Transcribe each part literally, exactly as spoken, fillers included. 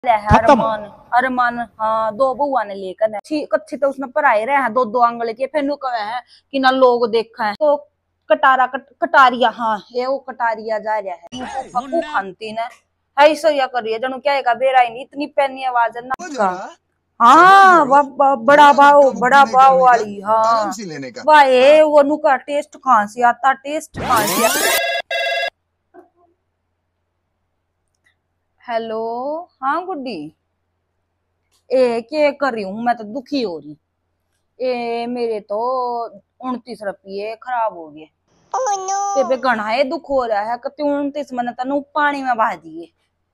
है अरमान अरमान हाँ दो बुआ ने लेकर कच्ची तो उसने पढ़ाई रहे हैं दो दो आंगल के फिर कहे हैं कि ना लोग देखा है तो कटारा कट, कटारिया हाँ ये वो कटारिया जा रहा है पप्पू खानती ने है ऐसा या करिए जनू क्या का बेरा ही नहीं इतनी पैनी आवाज है ना हाँ बड़ा भाव बड़ा भाव वाली हाँ वाह वो नु का टेस्ट कहाँ से आता टेस्ट कहाँ से आता। हेलो हाँ गुड्डी ए क्या कर रही हूँ मैं तो दुखी हो रही ए मेरे तो उनतीस रुपये खराब हो गए oh, no. घना है दुख हो रहा है कति उनतीस मैंने तेन पानी में बहा दिए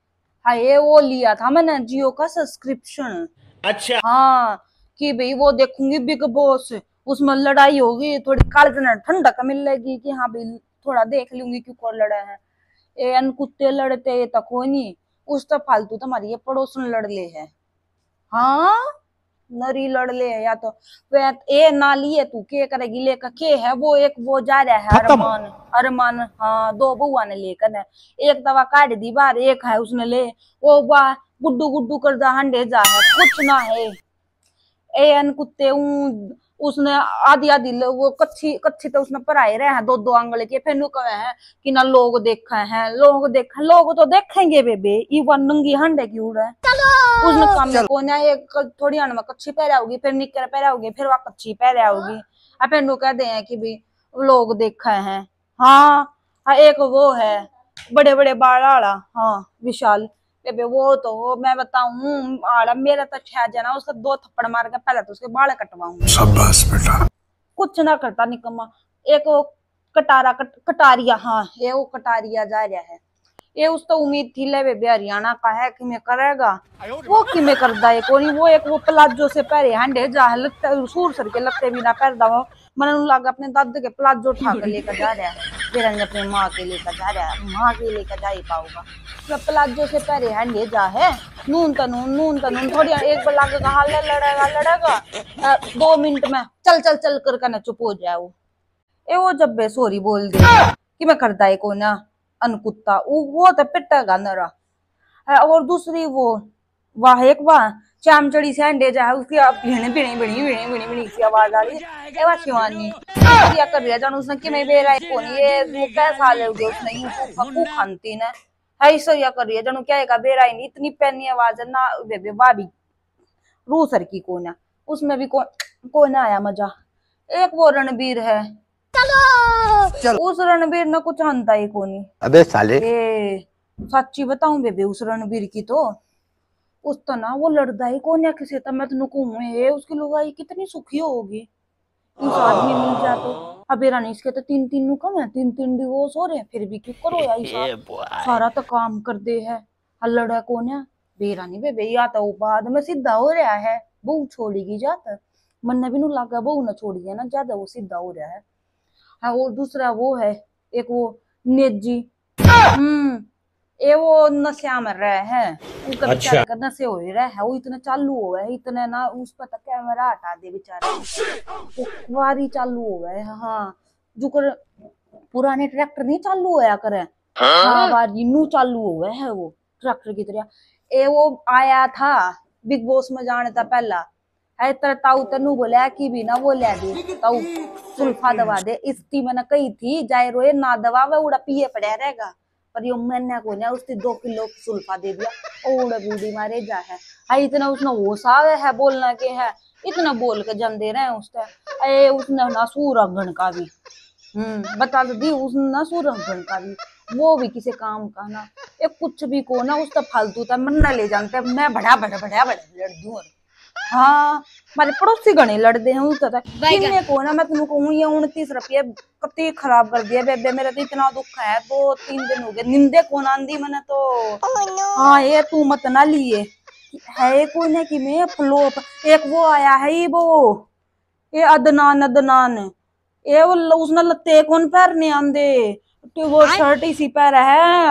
हाय वो लिया था मैंने जियो का सब्सक्रिप्शन अच्छा हाँ कि भाई वो देखूंगी बिग बॉस उसमें लड़ाई होगी थोड़ी काल ठंडक मिलेगी कि हाँ भाई थोड़ा देख लूंगी क्यों कौन लड़ा है ए अन कुत्ते लड़ते तक हो नहीं उस तो फालतू तुम्हारी ये पड़ोसन लड़ ले है हाँ नरी लड़ ले है या तो ए नाली है तू के करेगी लेकर के है वो एक वो जा रहा है अरमान अरमान हाँ दो बुआ ने लेकर है एक दवा काट दी बार एक है उसने ले वो वाह गुड्डू गुड्डू कर जा हंडे जा है कुछ ना है ए अन कुत्ते उसने आधी आधी वो कच्ची कच्ची तो उसने पढ़ाई रहे हैं दो दो आंगल के फिर कहे हैं कि ना लोग देखा है लोग देखा लोग तो देखेंगे बेबे इवन नंगी हंडे की उड़ है उसने काम को ना एक थोड़ी अन में कच्ची पहरा होगी फिर निकर पहरा होगी फिर वह कच्ची पहरा होगी अब फिर कहते हैं कि भी लोग देखा है हाँ एक वो है बड़े बड़े बाल आला हाँ विशाल बेबे वो तो वो मैं बताऊं आड़ा मेरा तो छह जना उसका दो थप्पड़ मार के पहले तो उसके बाल कटवाऊंगा शाबाश बेटा कुछ ना करता निकम्मा एक वो कटारा कट, कटारिया हाँ ये वो कटारिया जा रहा है ये उस तो उम्मीद थी ले बेबे हरियाणा का है कि मैं करेगा वो कि मैं करदा है कोनी वो एक वो प्लाजो से पहरे हंडे जा लगता सूर सर के लगते भी ना पहरदा हो मन लगा अपने दादू के प्लाजो उठा कर लेकर जा रहा है फिर अपनी माँ के लेकर जा रहा है माँ के लेकर जा ही पाऊंगा जब प्लाजो से पहरे हंडे जा है नून तनून नून तनून थोड़ी एक बार लगे कहा लड़ेगा लड़ेगा दो मिनट में चल चल चल कर कर चुप हो जाए वो ए वो जब बे सॉरी बोल दे कि मैं करता है को ना अनकुत्ता वो तो पिटेगा नरा है और दूसरी वो वाह एक वाह चामचड़ी से अंडे जा उसकी भिणी भिणी भिणी भिणी भिणी भिणी सी आवाज आ रही है एवा शिवानी क्या कर रही है जान उसने कि मैं बेरा है कौन ये वो कैसा ले गया उसने यूं पप्पू खानती ने है ऐसा या कर रही है जान क्या का बेरा ही नहीं इतनी पैनी आवाज है ना बेबे भाभी रू सर की कोना उसमें भी कौन कौन आया मजा एक वो रणबीर है चलो उस रणबीर ने कुछ हंता ही कोनी अबे साले ए सच्ची बताऊं बेबे उस रणबीर की तो उस तो ना वो लड़दा ही कौन है किसी तो मैं तेन कहूं है उसकी लुगाई कितनी सुखी होगी इस आदमी मिल जा तो अबे रानी इसके तो तीन तीन नु कम है तीन तीन डिवोर्स हो रहे हैं फिर भी क्यों करो यार सारा तो काम कर दे है लड़ा कौन है बेरानी बेबे या तो बाद में सीधा हो रहा है बहू छोड़ेगी जाता मन भी नु लगा बहू ना छोड़ी है ना ज्यादा वो सीधा हो रहा है हाँ और दूसरा वो है एक वो नेजी हम्म ये वो नशा मर रहा है उसका अच्छा। का नशे हो रहा है वो इतना चालू हो गया है इतने ना उस पर तक कैमरा हटा दे बेचारा वारी चालू हो गए हाँ जो कर पुराने ट्रैक्टर नहीं चालू होया करे हाँ वारी नू चालू हो गया है वो ट्रैक्टर की तरह ए वो आया था बिग बॉस में जाने था पहला है तर ताऊ तनु बोला कि भी ना वो ले दे ताऊ सुल्फा दवा दे इसकी मैंने कही थी जाए रोए ना दवा वे उड़ा पिए पड़ा रहेगा पर यो मैंने को ना उसकी दो किलो सुल्फा दे दिया उड़ा बूढ़ी मारे जा है है इतना उसने वो सावे है बोलना के है इतना बोल के जम दे रहे हैं उससे ए उसने ना सूरंगन का भी हम्म बता तो दी उसने ना सूरंगन का भी वो भी किसी काम का ना एक कुछ भी को ना उसका फालतू था मन ना ले जानते मैं बड़ा बड़ा बड़ा बड़ा लड़ दूं हाँ हमारे पड़ोसी गणे लड़ते हैं उसका किन्ने को ना मैं तुमको कहूँ ये उनतीस रुपये कति खराब कर दिया बेबे मेरा तो इतना दुख है दो तीन दिन हो गए निंदे कौन आंदी मैंने तो oh, no. हाँ ये तू मत ना लिए है कोई ना कि मैं फ्लोप एक वो आया है ये वो ये अदनान अदनान ये वो उसने लत्ते कौन पहनने आंदे वो शर्ट इसी पहरा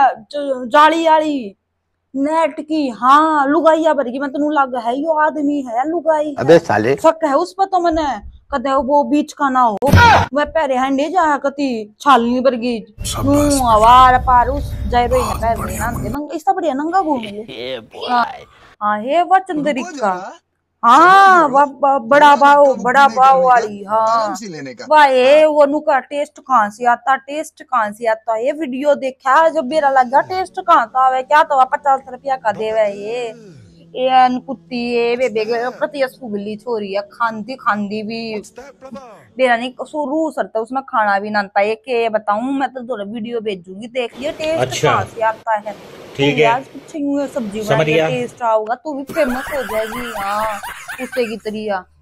है जाली वाली नेट की हाँ लुगाइया भरगी मैं तेन लग है यो आदमी है लुगाई अबे साले शक है उस पर तो मैंने कदे वो बीच का ना हो मैं पैरे हंडे जा कती छालनी भरगी आवार पार उस जाए रोई है पैर ना इस बढ़िया नंगा घूम हाँ है वो चंद्रिका। हाँ वह ब- बड़ा भाव बड़ा भाव वाली। हाँ वाह ये वो नु का टेस्ट कहाँ से आता, टेस्ट कहाँ से आता है? वीडियो देखा जब मेरा लगा टेस्ट कहाँ का आवे, क्या तो पचास रुपया का देवे ये ये अन कुत्ती ये बेबे कती सुगली छोरी है, खांदी खांदी भी मेरा नहीं शुरू सरता उसमें खाना भी ना आता है। के बताऊं मैं तो थोड़ा वीडियो भेजूंगी देख लियो टेस्ट अच्छा कहाँ से आता है। ठीक तू है आज कुछ यूं सब्जी समझ बनाएगा गया। टेस्ट आओगा तू भी फेमस हो जाएगी। हाँ उससे की तरिया